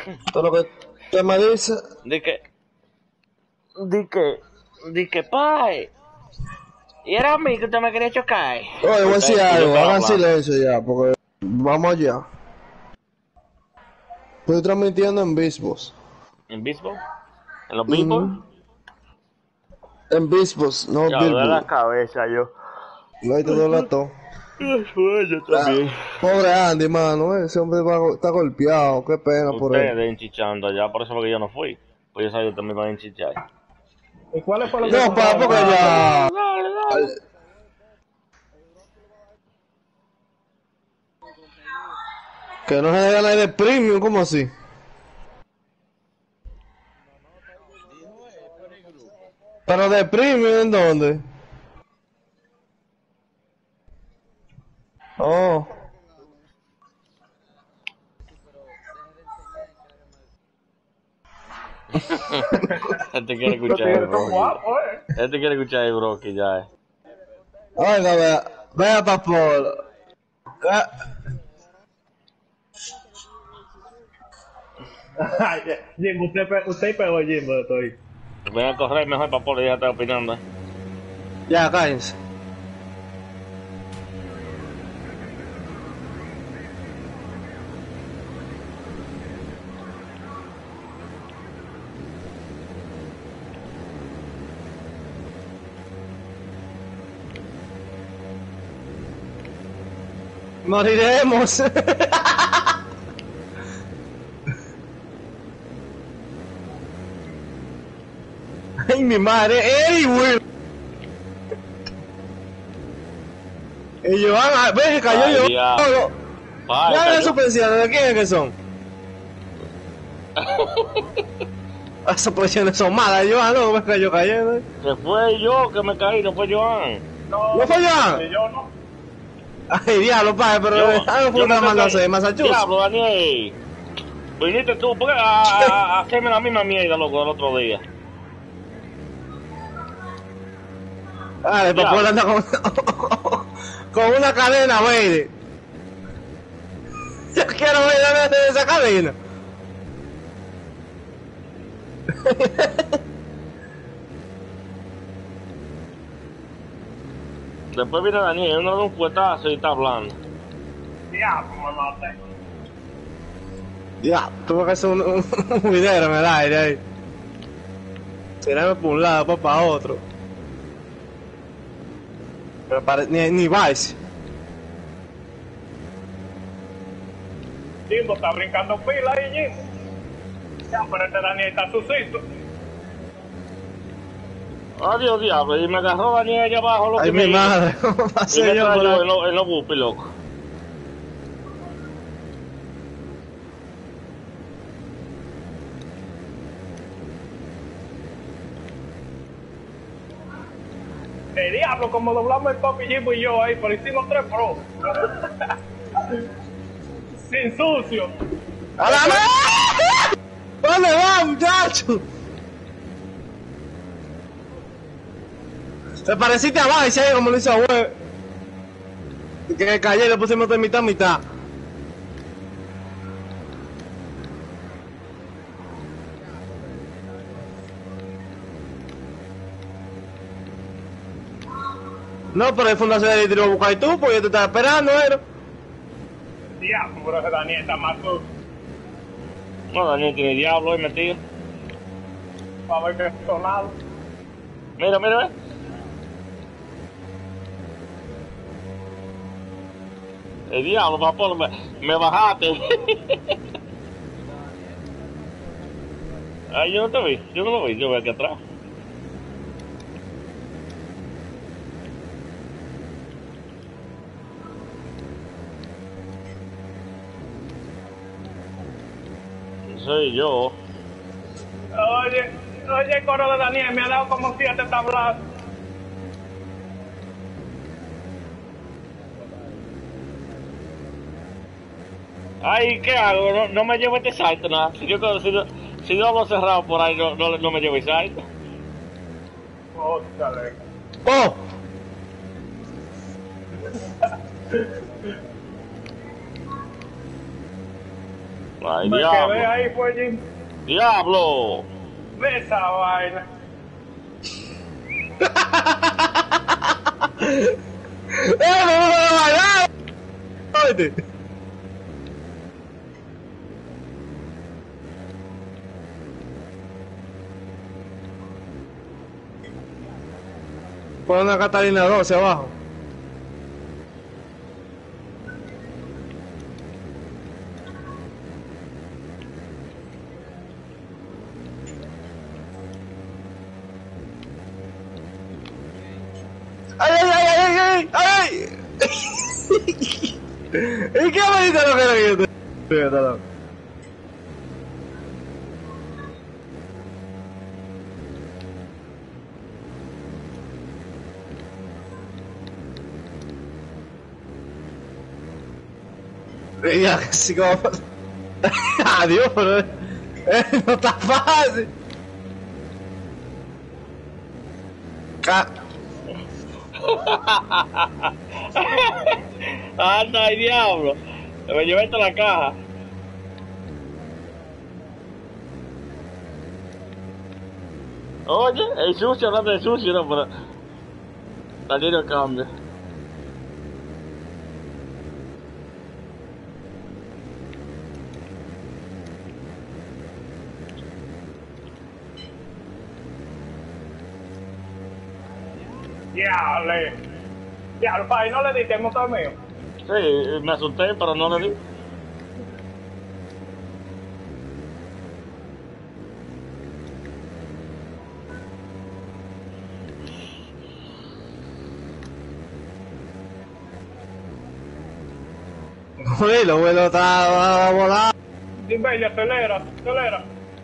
Todo lo que usted me dice. Di que, pai. Y era a mí que usted me quería chocar. Oye, voy a decir algo, hagan silencio ya, porque vamos allá. Estoy transmitiendo en Bisbos. ¿En béisbol? ¿En los béisbol? En Bisbos, no Ya, me da la Billboard. cabeza yo. No hay todo lato. Yo también. Pobre Andy, mano, ese hombre está golpeado, qué pena por él. Ustedes enchichando allá, por eso fue que yo no fui. Pues yo sabía que también iban a enchichar. ¿Y cuál fue lo que No, pa, porque ya... Que no se le gana de premium, ¿cómo así? Pero de premium, ¿en dónde? Oh. Este quiere escuchar el Brocky. Este quiere escuchar el Brocky ya. Oiga, vea pa' Polo. Jimbo, usted pegó Jimbo de todo ahí. Voy a correr mejor para Polo, ya está opinando. Ya, cállense. Moriremos. Ay, mi madre. ¡Ey, Will! Y Joan, ve que cayó Joan. Ya de suspensiones, ¿de quién es que son? Las suspensiones son malas, Joan, no me cayó cayendo. Que fue yo que me caí, no fue Joan. ¿No fue Joan? Yo no. Ay, diablo, padre, pero no fue una mandaza de Massachusetts. Diablo, Daniel. Viniste tú, ¿por qué a hacerme la misma mierda, loco, el otro día? Vale, papá anda con una cadena, baby. Yo quiero ver de esa cadena. Después viene Daniel, uno da un puetazo y está hablando. Diablo, me maté. Ya, tuve que hacer un video en el aire ahí. Tirarme por un lado, pues para otro. Pero ni Vice. Jimbo está brincando pila ahí, Jimbo. Ya, pero este Daniel está sucito. Adiós, diablo, y me agarró Daniel allá abajo, loco. Ay, mi madre, ¿cómo pasé yo por ahí? En los bupis, loco. El diablo, como doblamos el papi Jimbo y yo ahí, pero hicimos 3 pro. Sin sucio. ¡A la madre! ¿Dónde va, muchacho? Te pareciste a Vice ahí, como lo hizo a Web. Que callé y le pusimos de mitad a mitad. No, pero el fundación de tiró a buscar y tú, pues yo te estaba esperando, ¿era? Diablo, pero ese Daniel está más sucio. No, Daniel tiene diablo ahí metido. Para ver que es sonado. Mira, mira, el diablo, papá, me bajaste. Ay, yo no te vi, yo no lo vi, yo voy aquí atrás. Soy yo. Oye, el coro de Daniel me ha dado como 7 tablazos. Ay, ¿qué hago? No me llevo este salto, nada. Si yo hablo cerrado por ahí, no me llevo el salto. Óscale. ¡Oh! Ay, Me diablo. quedé ahí, pues, Jim. ¡Diablo! Ve esa vaina. ¡vamos a bailar! Oye. Pon una Catalina 12 abajo. ¡Ay, ay, ay, ay, ay! ¡Ay! ¿Y qué bonito lo que era que yo te... Ya, así como... Adiós, pero... no está fácil. ¡Anda, ay, diablo! Me llevé hasta la caja. Oye, el sucio, hablando de sucio, no, pero... Salir el cambio. Diablo, pa, y no le diste el motor mío. Sí, me asusté, pero no le di. Uy, lo vuelo está volando. Dime, acelera, acelera.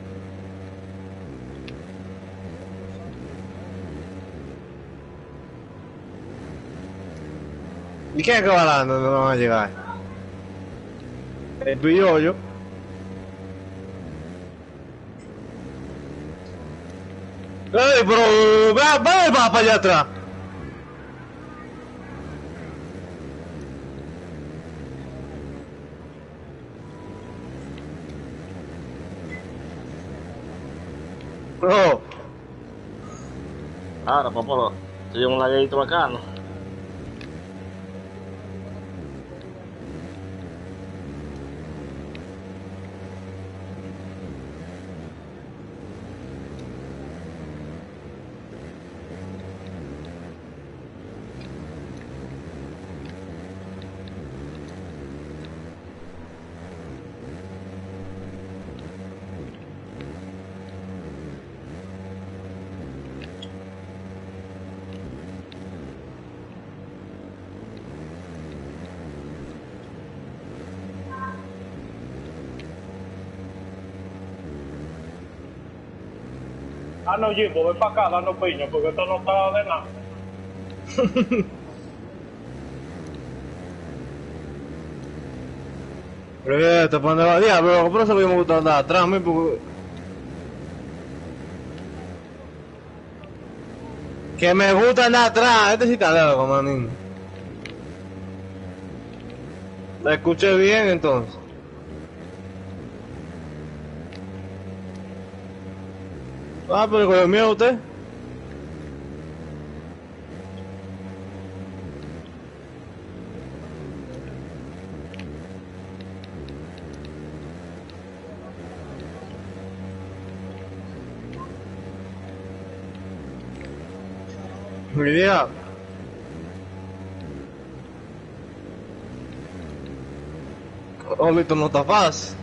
¿Y quién es que va dando? No van a llegar. Tú y yo. ¡Ey, pero! ¡Ve para allá atrás! No. Ahora, papá, tenemos un laguito bacano. Ah, no, Jimbo, ven para acá, dando piña, porque esto no está de nada. Pero que te pone la diablo, por eso que me gusta andar atrás, porque... Que me gusta andar atrás, este sí está loco, manín. La escuché bien entonces. Ah, pero con el mío usted. Mi idea. Ahorita no está fácil.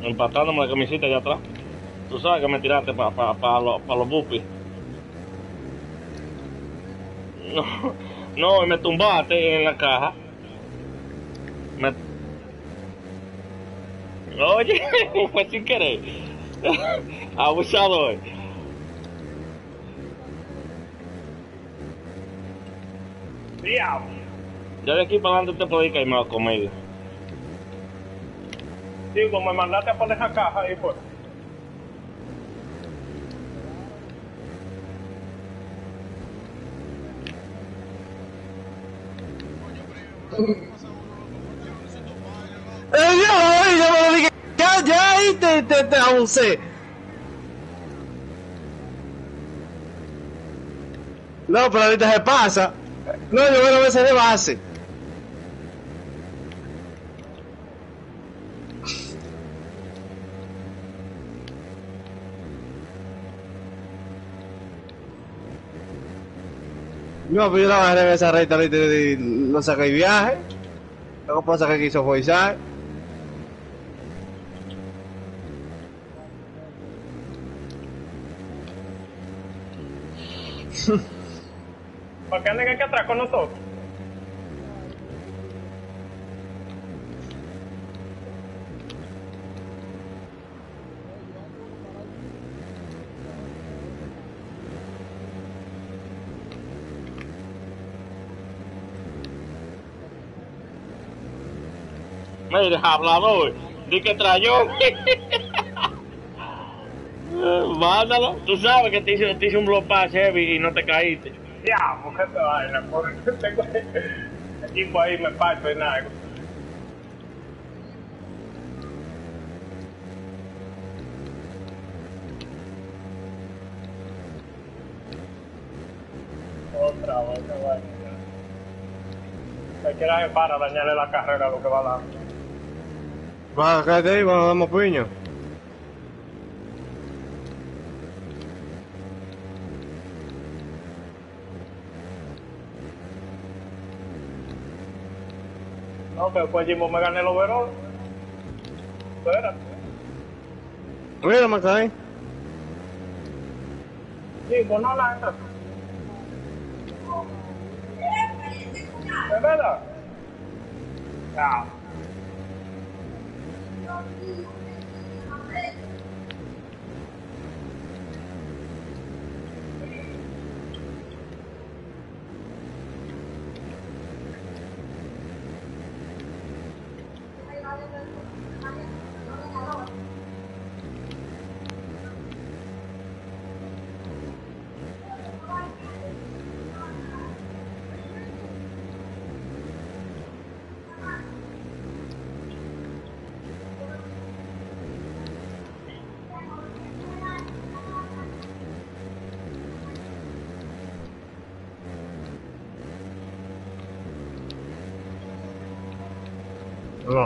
empatándome la camiseta allá atrás. Tú sabes que me tiraste para los bupis. No, me tumbaste en la caja. Oye, fue sin querer. Abusador. Diablo. Ya de aquí para adelante te puedo ir caimado conmigo. Digo, me mandaste a poner esa caja ahí, pues. Yo me dije, ya ahí te abusé. No, pero ahorita se pasa. No, yo veo a veces de base. No, pero yo la bajé en esa recta ahorita y lo saqué y viaje. Luego pasa que quiso forzar. ¿Para qué anden aquí atrás con nosotros? Mira, hablador, di que trayó. Mándalo. Tú sabes que te hice un blow pass heavy y no te caíste. Diablo, qué vaina, por tengo el tipo ahí me parto y nada. Otra vez, qué vaina. Cualquiera se para dañarle la carrera a lo que va a dar. Va, cállate ahí, vamos a darnos puño. No, que después Jimbo me gané el overall. Espérate. Mira, me caí. Jimbo, no lanza. ¿Es verdad? Ya. No.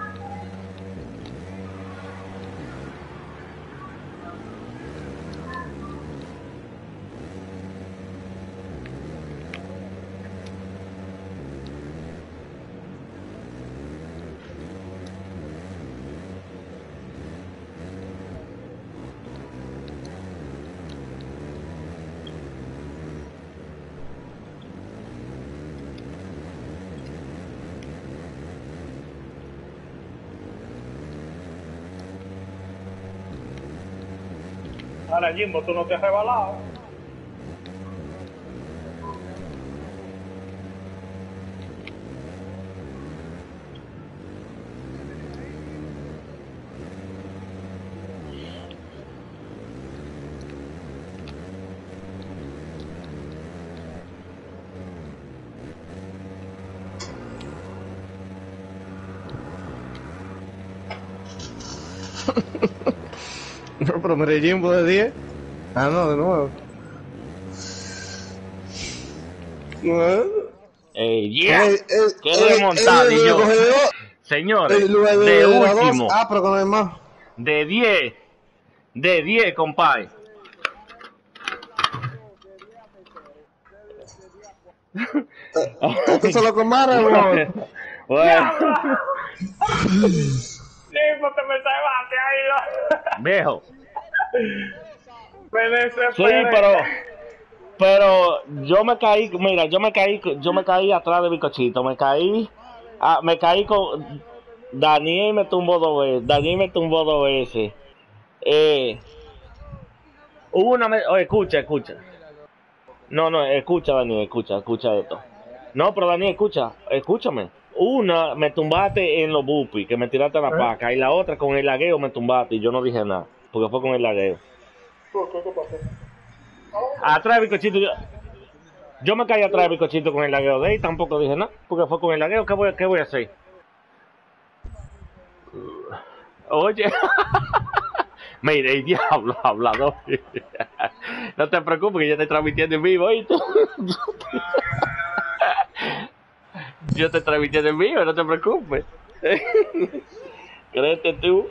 Ahora, Jimbo, tú no te has rebalado. No, pero me Jimbo de 10. Ah, no, de nuevo. Yeah. Qué remontada, y yo. Señores, de último. Ah, pero con el más. De 10. De 10, compadre. ¿Esto se lo comaron, Bueno. Sí, porque me salvaste ahí. Viejo. Me desesperé. Sí, pero yo me caí, mira, yo me caí atrás de Bicochito, me caí con Daniel me tumbó 2 veces. Oye, escucha. No, escucha, Daniel, escucha esto. No, pero Daniel, escúchame. Una, me tumbaste en los bupis, que me tiraste a la paca, y la otra con el lagueo me tumbaste, y yo no dije nada, porque fue con el lagueo. ¿Qué pasó? Atrás de Bicochito, yo me caí atrás de Bicochito con el lagueo de él, tampoco dije nada, porque fue con el lagueo. ¿Qué voy a hacer? Oye, mire, el diablo hablador. No te preocupes, que yo estoy transmitiendo en vivo, ¿oíste? Yo estoy transmitiendo en vivo, no te preocupes. Créete tú.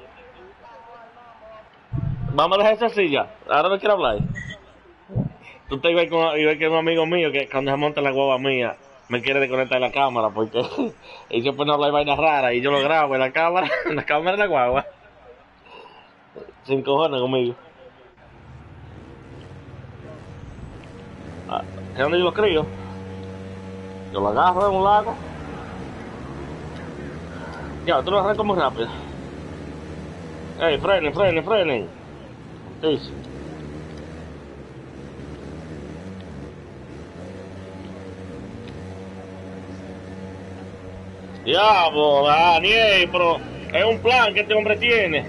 Vamos a dejar esa silla. Ahora no quiero hablar. Tú te ibas con un amigo mío que cuando se monta la guagua mía me quiere desconectar la cámara porque y siempre no habla de vainas raras y yo lo grabo en la cámara de la guagua. Sin cojones conmigo. ¿Qué es donde yo lo crío? Yo lo agarro de un lago. Ya, tú lo arrancas muy rápido. Ey, frenen. Sí. Diablo, Daniel, pero es un plan que este hombre tiene.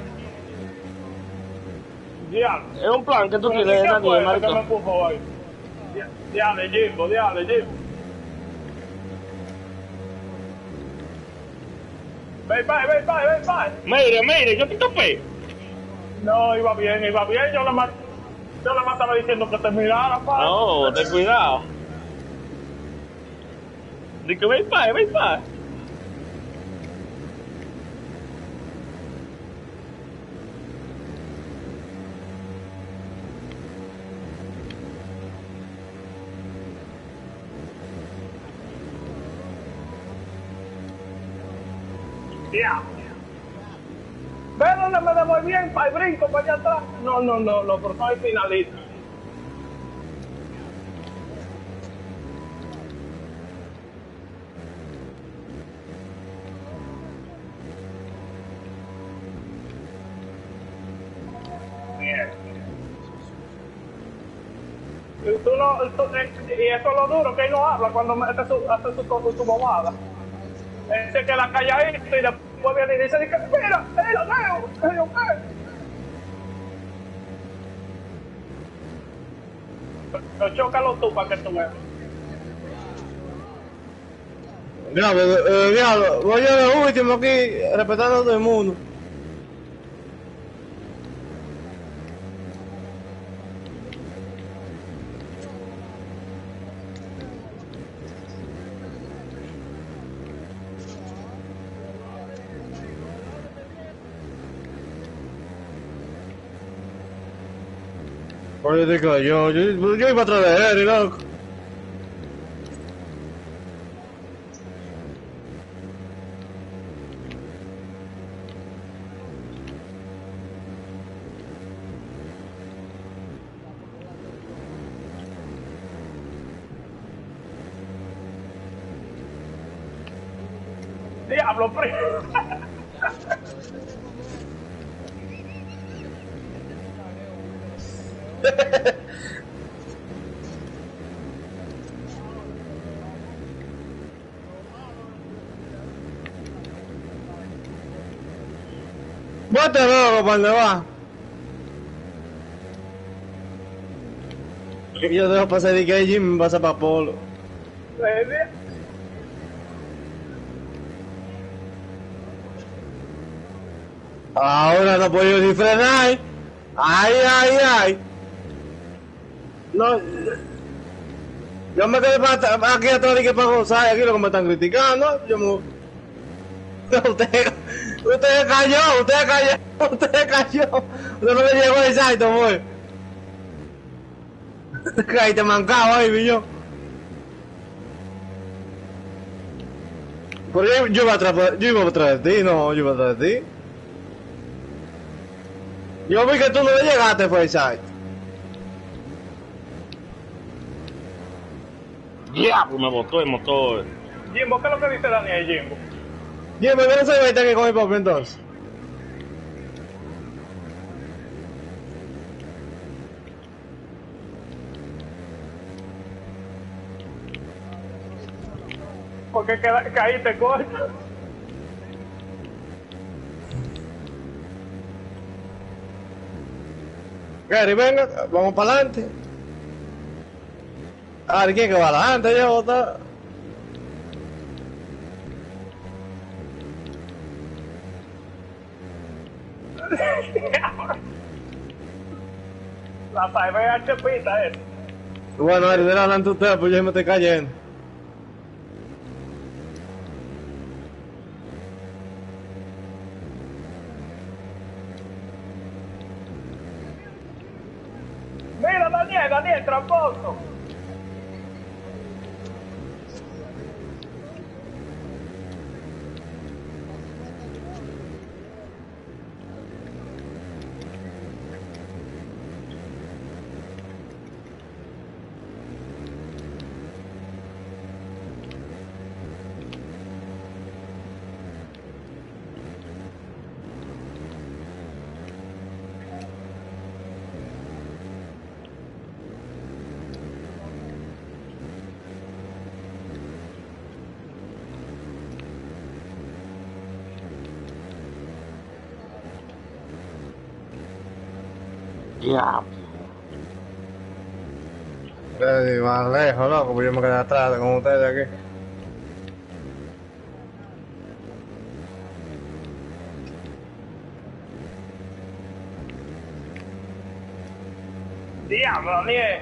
Diablo. Es un plan que tú tienes, Daniel, marico. Que me puso ahí. Diablo, Jimbo. Ven, bye. Mire, yo te topé. No, iba bien. Yo nada más estaba diciendo que te mirara, pa. No, ten cuidado. Dice, ven, pa. Diablo. Ve donde me devolví bien, pa, y brinco para allá atrás. No, pero soy finalista. Bien. Y eso es lo duro, que él no habla cuando hace su bobada. Ese que la calladita y después viene y dice, mira, Leo. Pero chócalo tú para que tú veas. Diablo, voy yo de último aquí, respetando a todo el mundo. Oye, yo iba atrás de él, loco. Diablo, primo. Vete luego, ¿para dónde va? Yo dejo pasar de que Jim pasa para Polo. Ahora no puedo ni frenar. Ay. No. Yo me quedé aquí atrás de que para gozar, aquí lo que me están criticando. Usted cayó. Usted no le llegó el salto, boy. Caíste mancado ahí, vi yo. Pero yo iba atrás de ti, no, yo iba atrás de ti. Yo vi que tú no le llegaste, Fayside. Diablo, me botó el motor. Jimbo, ¿qué es lo que dice Daniel, Jimbo? Dime, ¿qué no se mete aquí con mi papi entonces? Porque caíste corto. Gary, venga, vamos para adelante. Ari, ¿quién que va adelante? Yo, está. La sabe chepita, Bueno, Ari, de adelante usted, pues yo me estoy cayendo. Mira, Daniel, tramposo. Diablo. Más lejos, loco, pues yo me quedé atrás con ustedes aquí. Diablo, Daniel.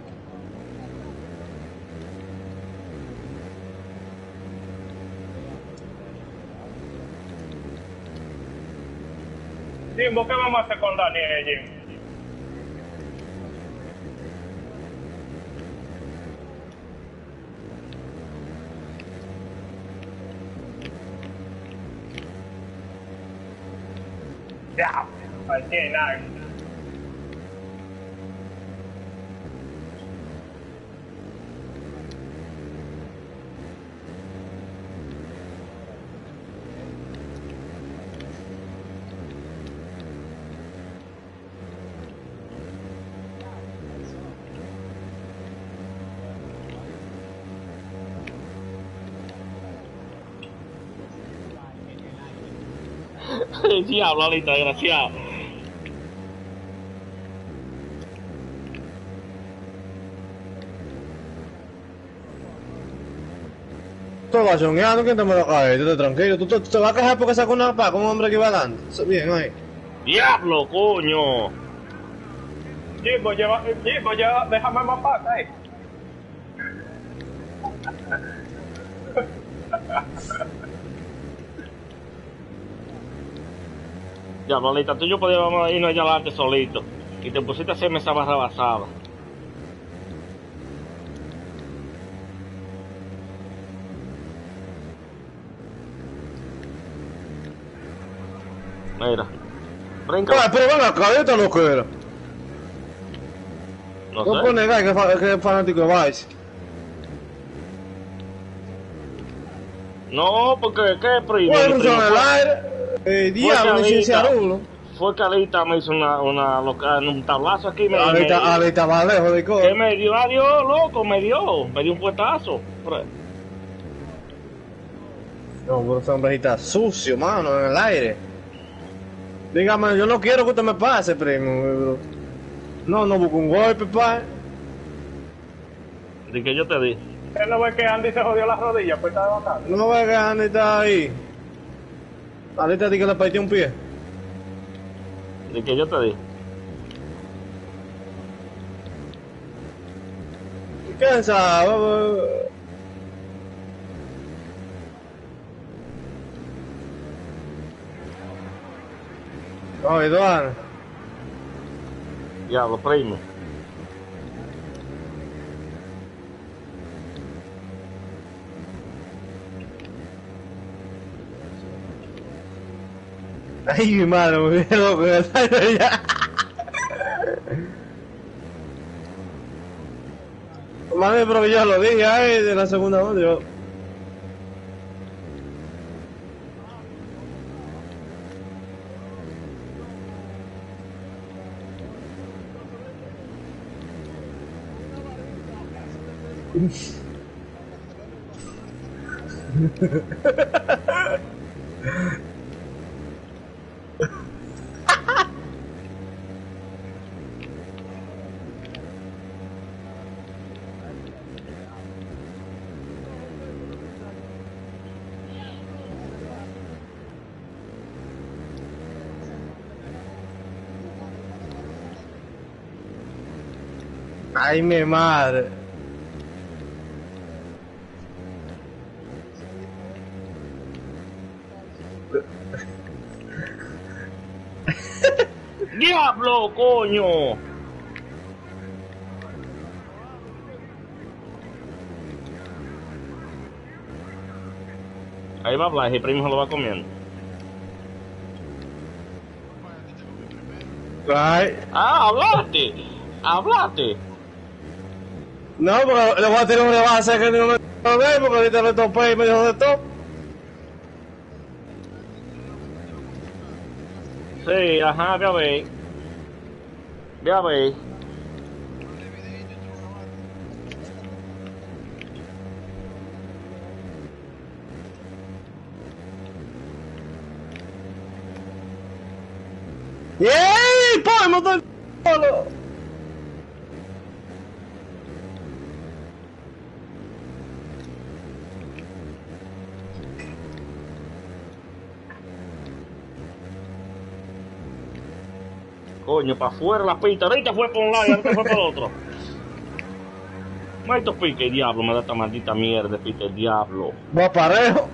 Jimbo, ¿qué vamos a hacer con Daniel, Jimbo? Ya, ahí tiene nada. Diablo, Alita, desgraciado. Tú vas soñando, ¿quién te me lo cae? Tú estás tranquilo, tú te vas a quejar porque sacó una paz con un hombre que iba dando. Bien, ahí. Diablo, coño. Jimbo, déjame más paz, Diablo, Alita, tú y yo podíamos irnos allá adelante solito. Y te pusiste a hacerme esa barra basada. Mira. Brinca. Ay, pero ven acá, yo te lo quiero. No No sé. puedo negar que es fanático de Vice. No, porque ¿qué primo? Bueno, Mi primo en el aire. Diablo, licenciado uno. Fue que Alita me hizo un tablazo aquí. Alita va lejos de ¿Qué cosas. me dio? Adiós, loco, me dio un puestazo. No, pero ese hombre está sucio, mano, en el aire. Dígame, yo no quiero que usted me pase, primo. Bro. No busco un golpe, pa. De que yo te di. Él no ve que Andy se jodió las rodillas, pues está de bacán. No ve que Andy está ahí. Alita di que le partí un pie. De que yo te di. ¿Quién sabe? Oye, Duane. Diablo, primo. Ay, mi madre, me vi loco en el aire ya. Madre, pero yo lo dije, ay, de la segunda vez, yo. Ay, mi madre. ¡Diablo, coño! Ahí va Blas y primo se lo va comiendo. Ay. ¡Ah, hablaste! ¡Hablaste! No, porque le voy a tirar un rebase que no me ve, porque ahorita me topé y me dijo de todo. Sí, ajá, ya veis. Ya veis. ¡Yey! ¡Pon el motor solo! Coño, para afuera la pista. Ahorita fue por un lado y ahorita fue por el otro. Maldito pique, diablo, me da esta maldita mierda, pique, diablo. Va parejo.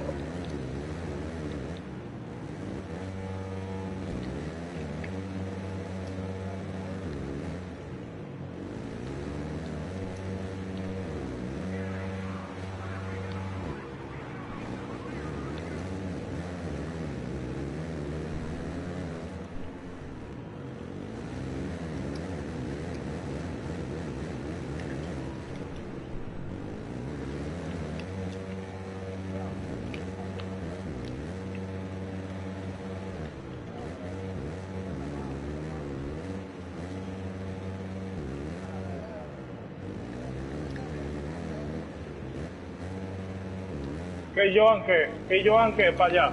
Que yo anque para allá.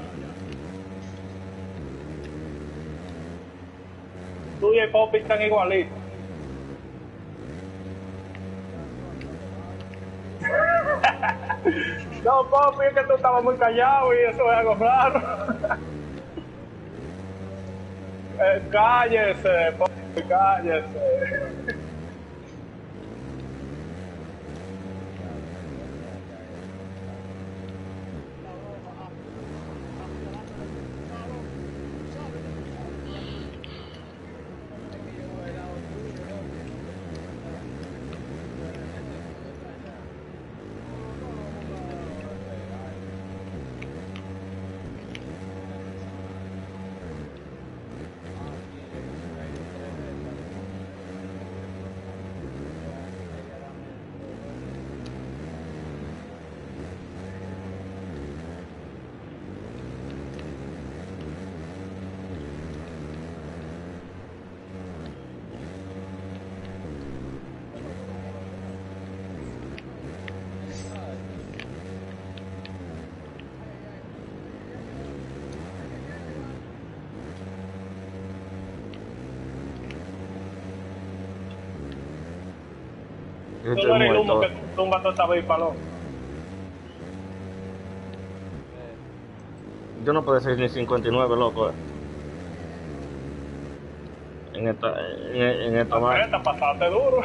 Tú y el Popi están igualitos. No, Popi, es que tú estabas muy callado y eso es algo raro. Cállese, Popi, cállese. Tú Estoy no eres el humo muerto. que tumba toda esta palón. Yo no puedo ser ni 59, loco. En esta más. Esta pasaste duro.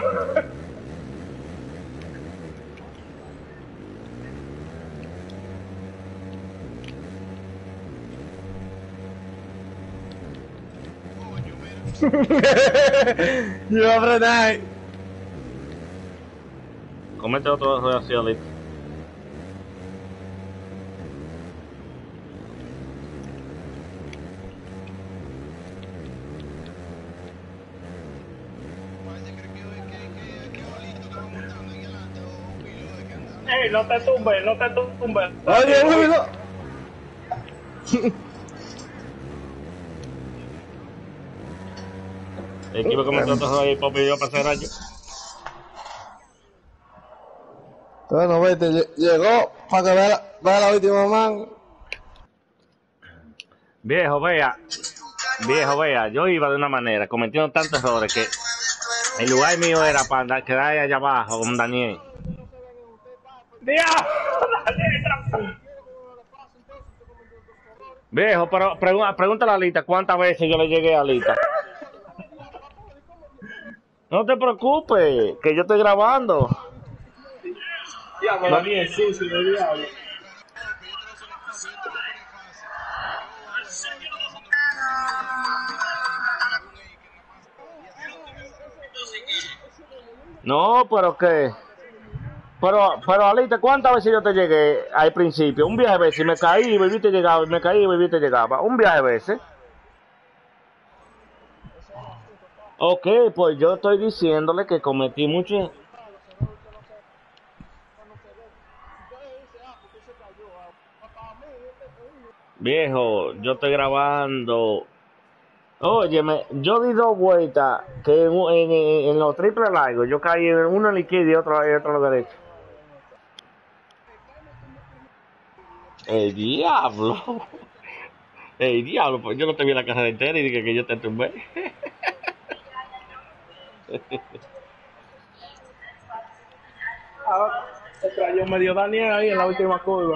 Yo voy a frenar. Comete otro error así, Alito. Ey, no te tumbes, no te tumbes. Oye, Willo. El equipo que me trató ahí, papi, yo para hacer año. Bueno, vete, llegó para que vea la última man. Viejo, vea, yo iba de una manera, cometiendo tantos errores que el lugar mío era para andar, quedar allá abajo con Daniel. ¡Diablo! Viejo, pero pregúntale a Alita cuántas veces yo le llegué a Alita. No te preocupes, que yo estoy grabando. Diablo, Daniel, sucio, diablo. No, pero qué. Pero Alita, ¿cuántas veces yo te llegué al principio? Un viaje de veces, y me caí y volví te llegaba, y me caí y volví te llegaba. Un viaje de veces. Ok, pues yo estoy diciéndole que cometí mucho. Viejo, yo estoy grabando. Óyeme, yo di 2 vueltas que en los triples largos yo caí en uno a la izquierda y otro a la derecha. El diablo. El diablo, pues yo no te vi la carrera entera y dije que yo te tumbé. Ah, se trayó medio Daniel ahí en la última curva.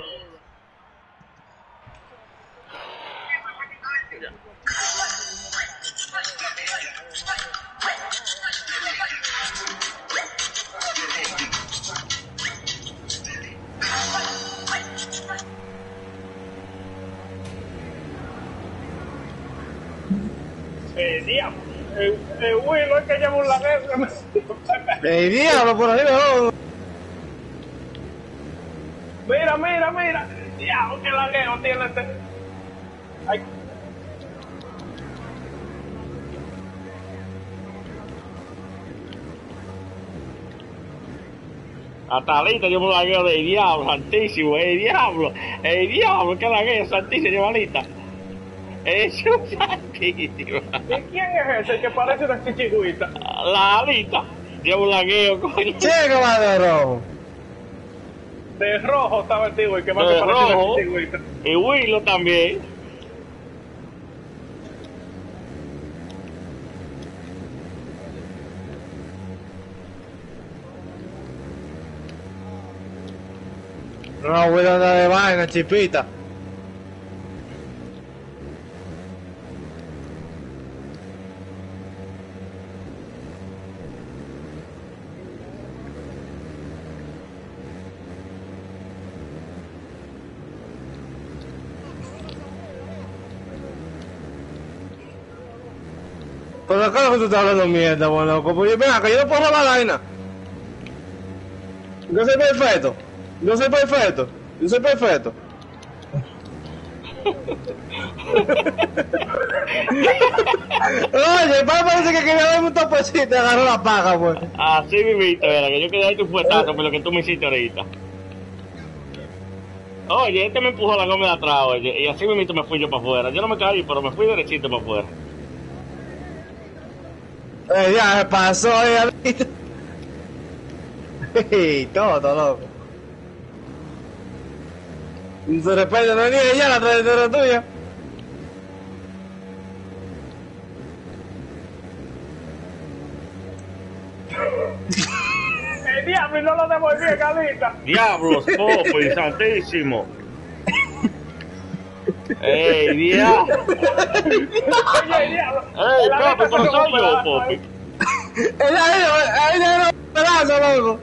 Diablo. Willow es que lleva un laguero. El diablo por ahí, no. Mira. Diablo, qué laguero tiene este. Ay. Hasta Alita yo me lagueo de diablo, santísimo, el diablo, que lagueo, santísimo, Alita. Es un santísimo. ¿Y quién es ese que parece una chichigüita? La Alita, yo me lagueo, coño. Chico, va de rojo. De rojo estaba el tío, y que más De que parece rojo. una chichigüita. Y Willow también. No, voy a andar de vaina, chipita. Pero acá que tú estás hablando mierda, bueno, como yo, venga, que yo no puedo robar la vaina. Yo soy perfecto. Oye, parece que quería darme un topecito y agarró la paja, pues. Así viviste, era que yo quería dar tu fuetazo por lo que tú me hiciste ahorita. Oye, este me empujó la goma de atrás, oye, y así mismo me fui yo para afuera. Yo no me caí, pero me fui derechito para afuera. Ya se pasó, ¿viste? Todo loco. De repente no niega ya la trayectoria tuya. El diablo y no lo devolví, Galita. Diablos, Popi, santísimo. ¡Ey, diablo! Oye, el diablo. ¡Ey, Popi, pero soy yo, Popi! Ahí no esperando, loco.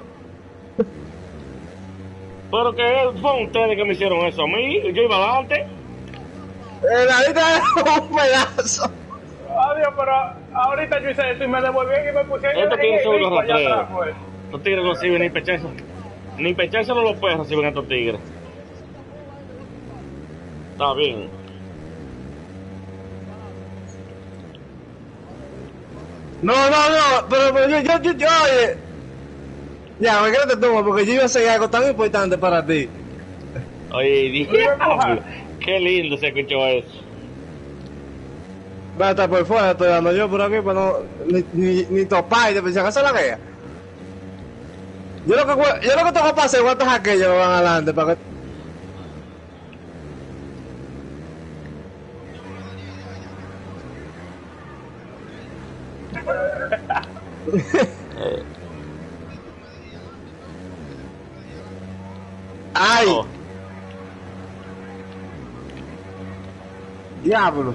Pero que fueron ustedes que me hicieron eso a mí, yo iba adelante. La lista era un pedazo. Adiós, pero ahorita yo hice eso y me devolví y me pusieron Esto tiene seguro allá rastrero. atrás, pues. Los tigres no sirven ni pecharse. Ni pecharse los perros sirven a estos tigres. Está bien. No, pero yo, oye. Ya, me quedaste tú, porque yo iba a hacer algo tan importante para ti. Oye, dije, Iba a empujar. qué lindo se escuchó eso. Va a estar por fuera, estoy dando yo por aquí para no. Ni topar y te pensé que se la guía. Yo lo que tengo para hacer, ¿cuántos aquellos que van adelante? Para que. Eh, ¡Ay! oh, ¡Diablo!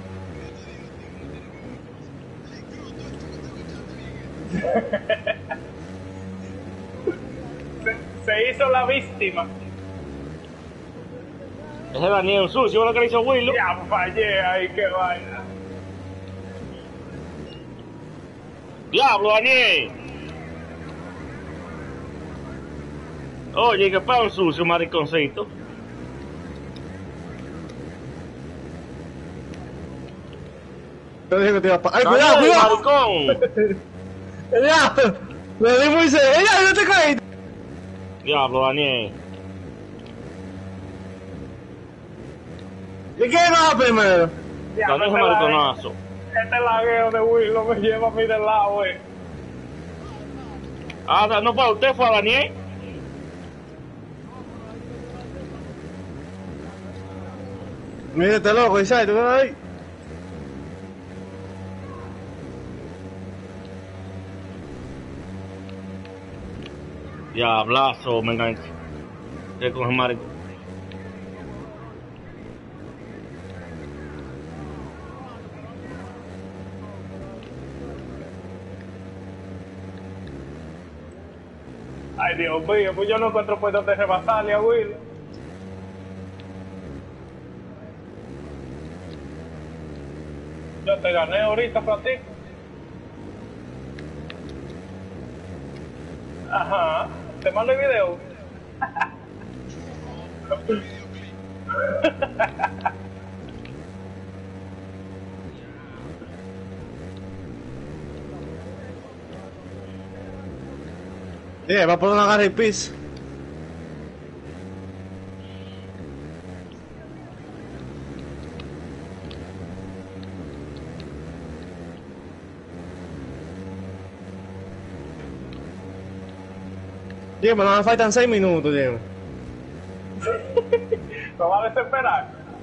Se hizo la víctima. ese Daniel un sucio, lo que le hizo Willow. Ya fallé ahí, qué vaina. Diablo, Daniel. Oye, que para un sucio, mariconcito. Yo dije que te iba a ¡ay, Daniel, cuidado, cuidado! maricón. ¡Ya! Me di muy serio. ¡Ella, no te caíste! Diablo, Daniel. ¿Y quién va primero? Ya, Daniel es mariconazo. este lagueo de Willow me lleva a mí del lado, Ah, no para usted, fue a Daniel. Mira este loco, Isai, ¿tú quedas ahí? Diablazo, me enganché. Que con el marico. Ay, Dios mío, pues yo no encuentro por dónde rebasarle a Willow. Yo te gané ahorita, Francisco. Ajá, te mando el video. Va a poner una garra y pis. Dime, no me faltan 6 minutos, dime. Me va a desesperar.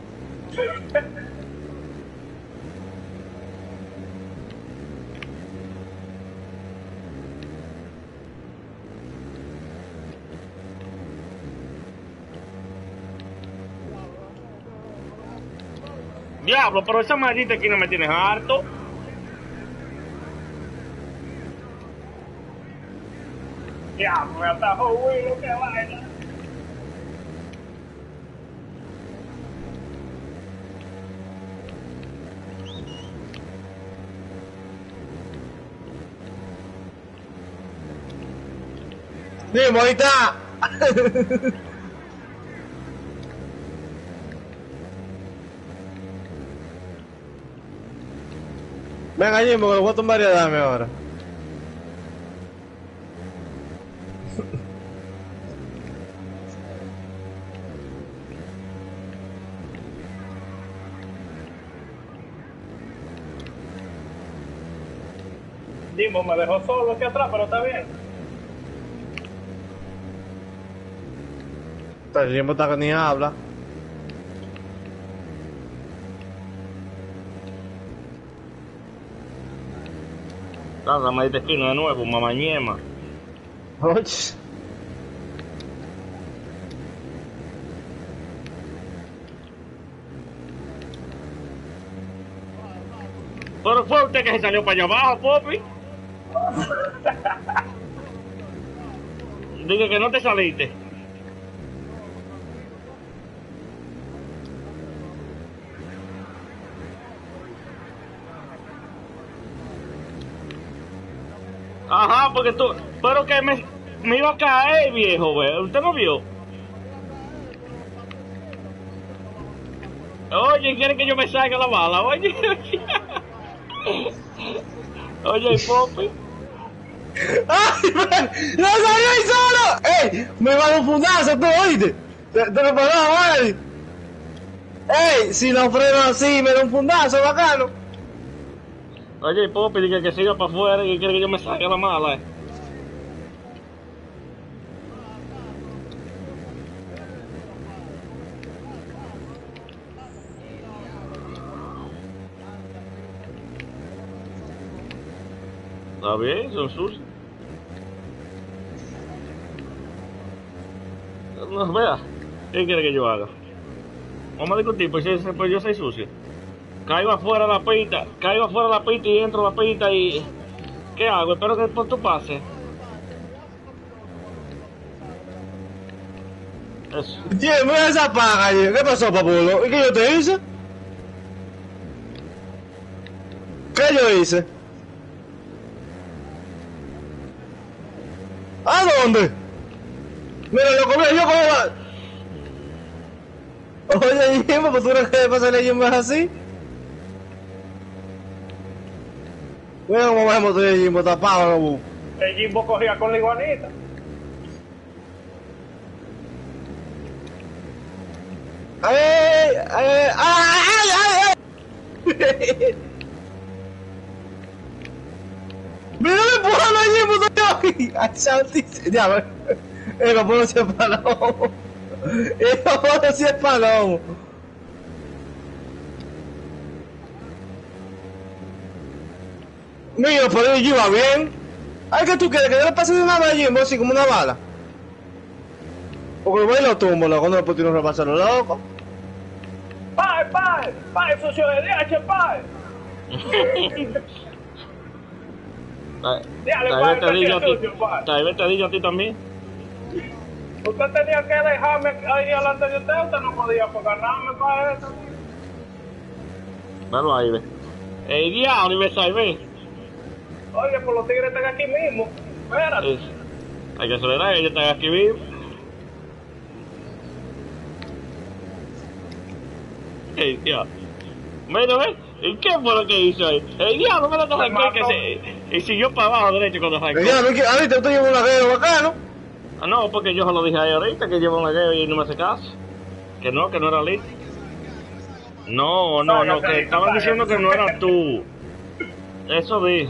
Diablo, pero esa maldita aquí no me tienes harto. Ya, me atajó Willow, qué vaina. Dime, ahí está. Venga, Jimbo, que lo voy a tomar y a darme ahora. Jimbo me dejó solo aquí atrás, pero está bien. El Jimbo está que ni habla. La maldita esquina de nuevo, mamañema. Oye. Pero fue usted que se salió para allá abajo, Poppy. Dije que no te saliste. Ajá, porque tú... Pero que me iba a caer, viejo, güey. ¿Usted no vio? Oye, ¿quiere que yo me salga la bala? Oye, oye, Poppy. ¡Ay, man! ¡No salió ahí solo! ¡Ey! Me va a dar un fundazo, tú, oíste. Te lo pagaba, vale. ¡Ey! Si no freno así, me da un fundazo bacano. Oye, puedo pedir que siga para afuera y quiere que yo me saque la mala. Está bien, son sucios. No, vea, ¿qué quiere que yo haga? Vamos a discutir, pues yo soy sucio. Caigo afuera de la pista y entro a la pista y... ¿Qué hago? Espero que después tú pases. Eso. Tío, mira esa paga, tío. ¿Qué pasó, papulo? ¿Y qué yo te hice? ¿Qué yo hice? ¿A dónde? Mira, loco, mira, yo como... Oye, Jimbo, pues tú no quieres pasarle a Jimbo así. Mira cómo vemos de Jimbo tapado, como... El Jimbo cogía con la iguanita. ¡Ay, ay, ay, ay, ay! ¡Mira, me empujan a Jimbo, tío! ¡Ay, santísimo! Ya, ver. El papá si es palomo. El papá si es palomo. Mira, pero yo iba bien. Ay, ¿qué tú quieres? ¿Que yo le pase de una vez a Jimbo así como una bala? Porque voy y lo tumbo, loco, no le puedo tirar un repaso a lo loco. ¡Pai, socio de DH, pai! Tal vez te digo a ti también. Usted tenía que dejarme ahí delante de usted no podía ganarme para eso. Bueno, ahí ve. ¡Ey, diablo! Y me salvé. Oye, pues los tigres están aquí mismo. Espérate. Hay que acelerar, ellos están aquí mismo. ¡Ey, diablo! Mira, ¿ves? ¿Y qué fue lo que hizo ahí? ¡Ey, diablo! Mira todo el que se... Y siguió para abajo derecho cuando arrancó. Diablo, ahorita usted lleva un laguero bacano. Ah, no, porque yo se lo dije ahí ahorita que lleva un laguero y no me hace caso. Que no era listo. No, que estaban diciendo que no eras tú. Eso dije.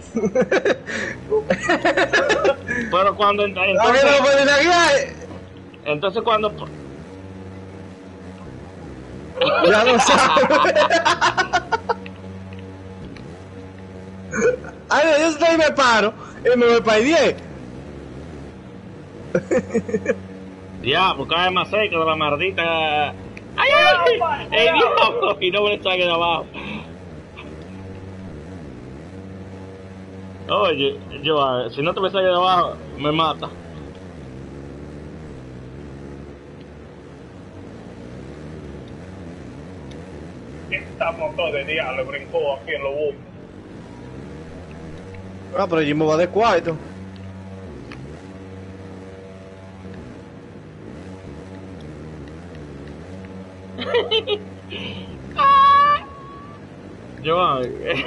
Pero cuando entonces cuando ya lo sabes. Ay, yo estoy y me paro y me voy para el 10. Diablo, cae más cerca de la maldita. ¡Ay! ¡Ey, diablo! Y no me saque de abajo. Oye, yo, si no te me sale de abajo, me mata. Esta motor de diablo brincó aquí en los bus. Ah, pero Jimbo va de cuarto. Yo,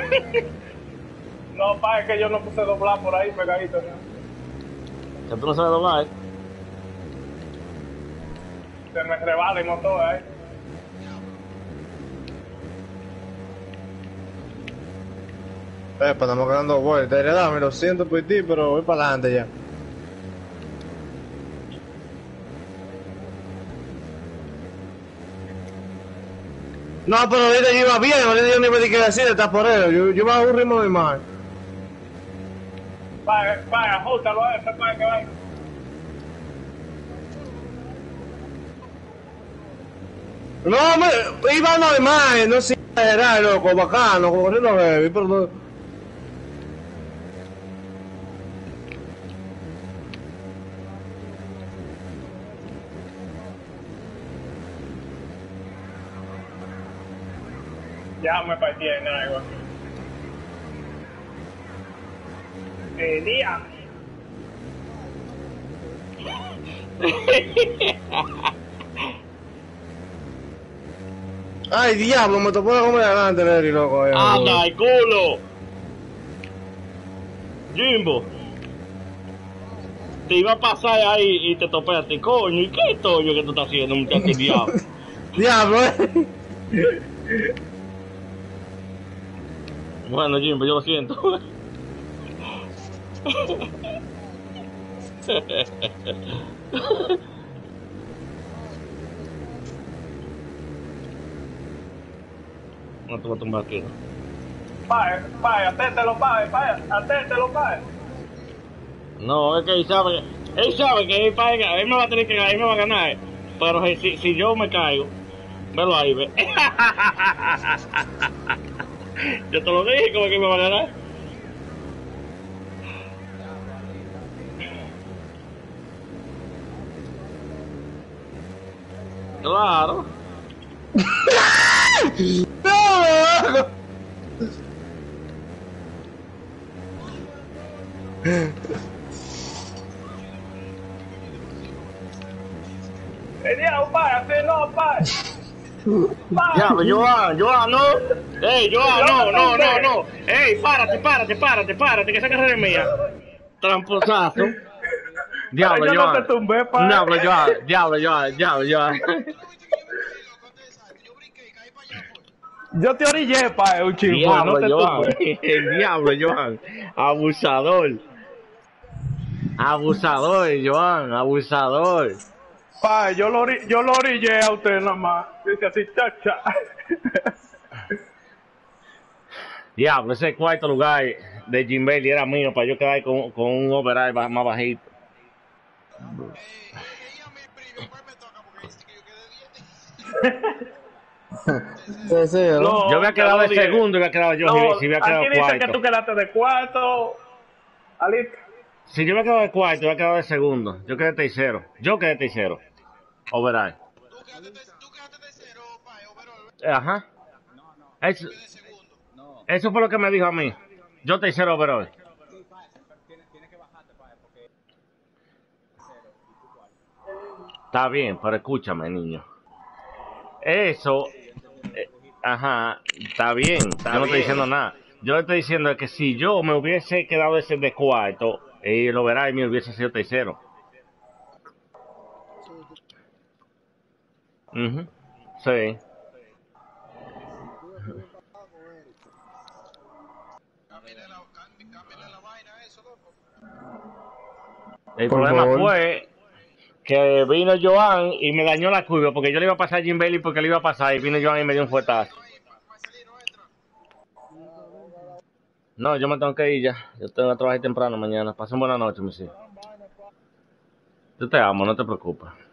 no, pa, es que yo no puse doblar por ahí pegadito. que tú no sabes doblar, Se me rebala el motor ahí. Pues estamos quedando vueltas. Heredame, lo siento por ti, pero voy para adelante ya. No, pero ahorita yo iba bien, ahorita yo ni me di que decir, está por él. Yo iba a un ritmo de mal. Pa, ajustalo a ese, pa, que vaya. No, me iba normal, no sé exagerar, loco, bacano, como que no heavy, pero no. Ya me partí en algo. Día. Ay, diablo, me topó la goma de adelante, Neri, loco. ¡anda, el culo! Jimbo, te iba a pasar ahí y te topé a ti, coño, ¿y qué toyo que tú estás haciendo, muchacho, el diablo? Diablo, Bueno, Jimbo, yo lo siento. No te voy a tumbar aquí, ¿no? Pae, aténtelo, pae. No, es que él sabe que él me va a tener que ganar, él me va a ganar. Pero si yo me caigo, velo ahí, ve. Yo te lo dije, como que me va a ganar. Claro. no. Diablo, pae, así no, pae. Diablo, Joan, no. Ey, Joan, no. Ey, párate, que esa carrera es mía. Tramposazo. Diablo, Yo no Joan. te tumbé, pae. Diablo, Joan. Yo te orillé, pae, un chico, no Diablo, te Joan. tumbé. El diablo, Joan. Abusador, Joan, abusador. Pae, yo lo orillé a usted nada más. Dice así, chacha. Diablo, ese cuarto lugar de Jim Bailey era mío para yo quedar con un overall más bajito. Sí, sí, ¿no? No, Yo había quedado de segundo y había quedado yo, No, si había quedado aquí dice cuarto. que tú quedaste de cuarto. Alita. Si yo había quedado de cuarto, yo había quedado de segundo. Yo quedé tercero. Overall. Tú quedaste tercero, pae, overall. Ajá. Eso fue lo que me dijo a mí. Yo tercero overall. Está bien, pero escúchame, niño. Eso, ajá, está bien. Yo no estoy diciendo nada. Yo le estoy diciendo es que si yo me hubiese quedado ese de cuarto, y lo verá y me hubiese sido tercero. Sí. Cámbiale la vaina a eso, loco. El Por problema favor. fue que vino Joan y me dañó la curva porque yo le iba a pasar a Jim Bailey porque le iba a pasar y vino Joan y me dio un fuetazo. No, yo me tengo que ir ya. Yo tengo que trabajar temprano mañana. Pasen buena noche, mis hijos. Yo te amo, no te preocupes.